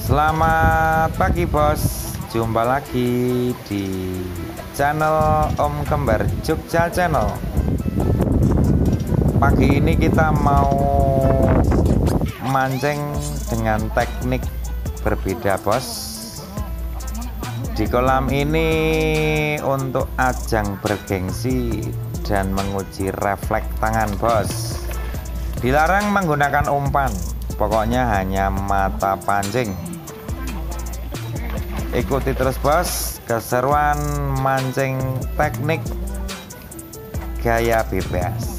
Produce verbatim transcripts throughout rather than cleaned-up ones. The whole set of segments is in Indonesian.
Selamat pagi bos, jumpa lagi di channel Om Kembar Jogja Channel. Pagi ini kita mau mancing dengan teknik berbeda bos. Di kolam ini untuk ajang bergengsi dan menguji refleks tangan bos. Dilarang menggunakan umpan, pokoknya hanya mata pancing. Ikuti terus bos keseruan mancing teknik gaya bebas.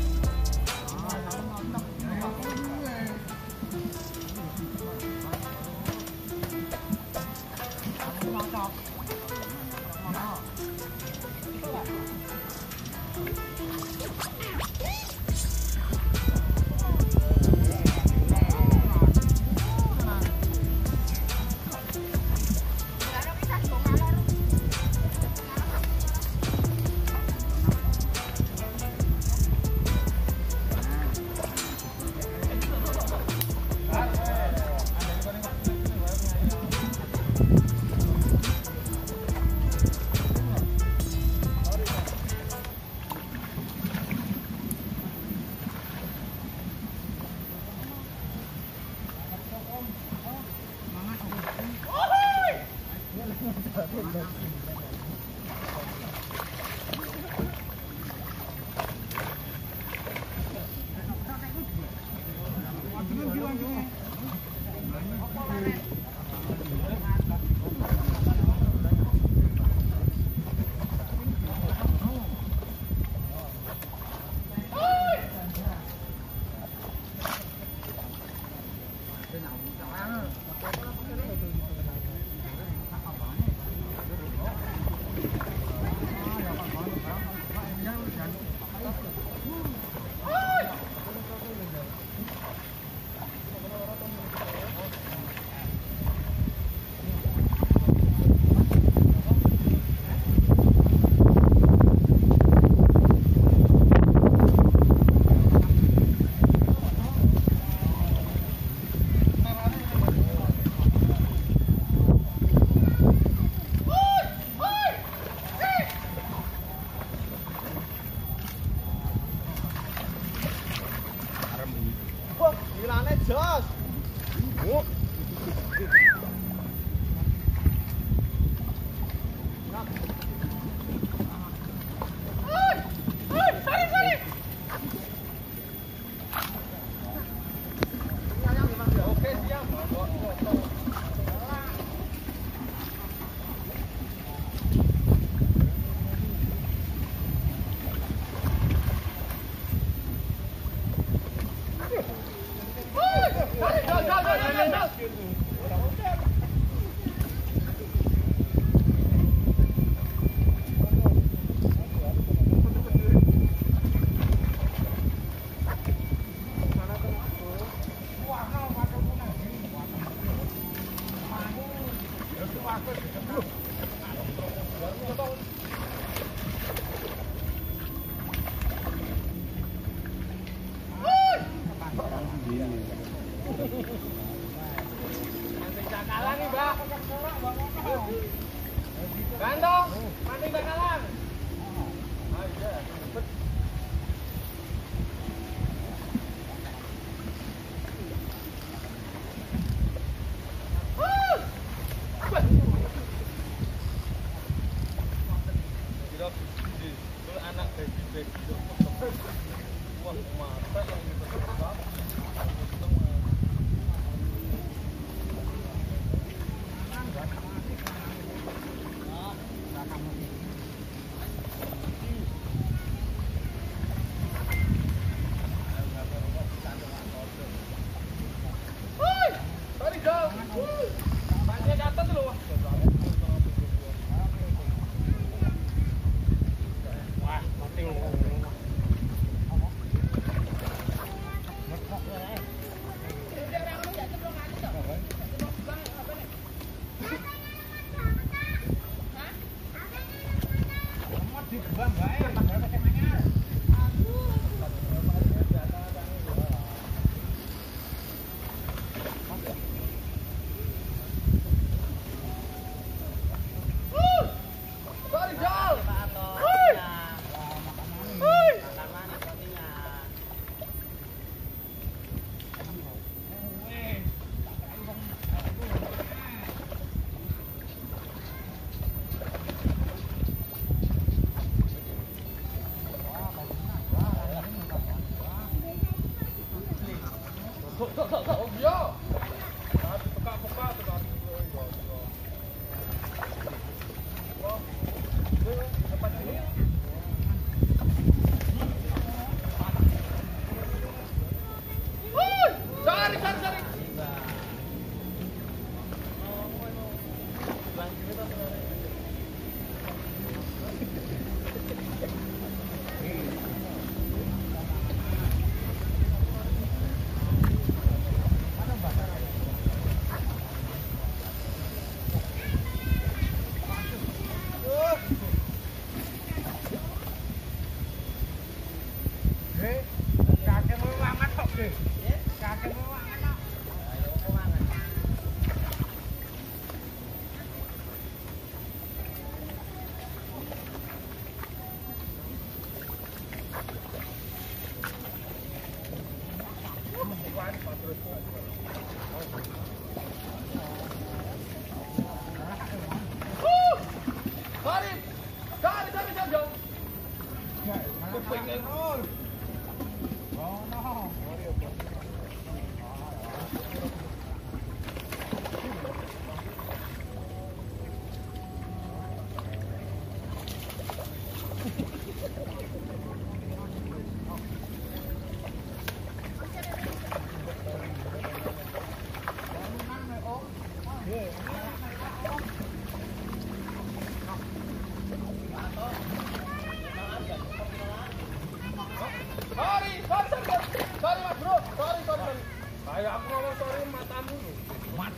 Gandong, mancing bakalan.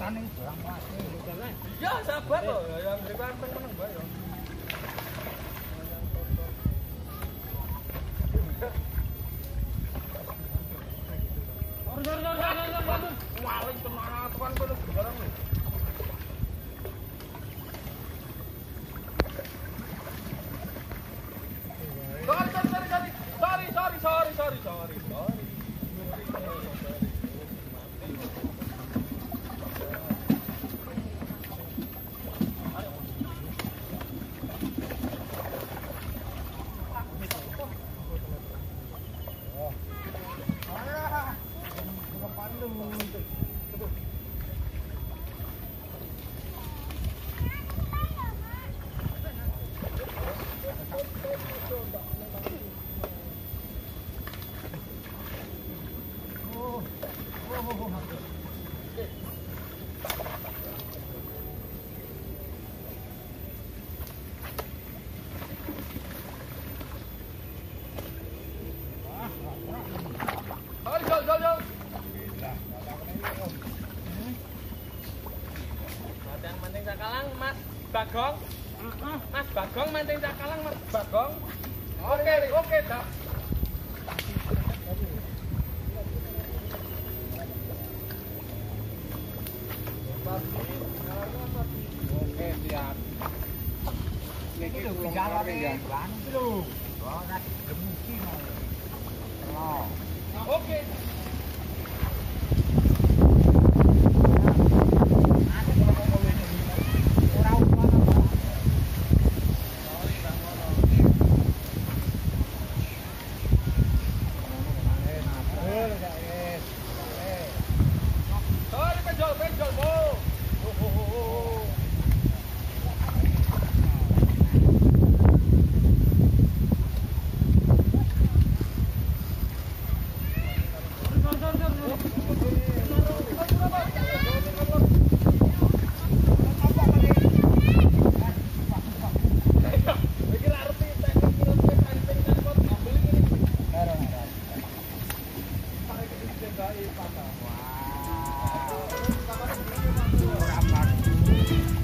Tani barang mati. Ya sabar loh, yang mereka menang bae yo. Sorry, sorry, sorry, sorry, sorry. Maling tenan aku kan kono barang lho. Sorry, sorry, sorry, sorry. Sorry, sorry, sorry, sorry, sorry, sorry. Sorry, jol, jol, jol. Latihan mancing sakalang, Mas Bagong. Mas Bagong mancing sakalang, Mas Bagong. Oke, oke, dah. Oke, siap. Iki lho jalane ya. Iki lho. Ora demuki mau. Oke. Sorry, penjol, penjol, Bo. Oh, oh, oh, oh. Wah.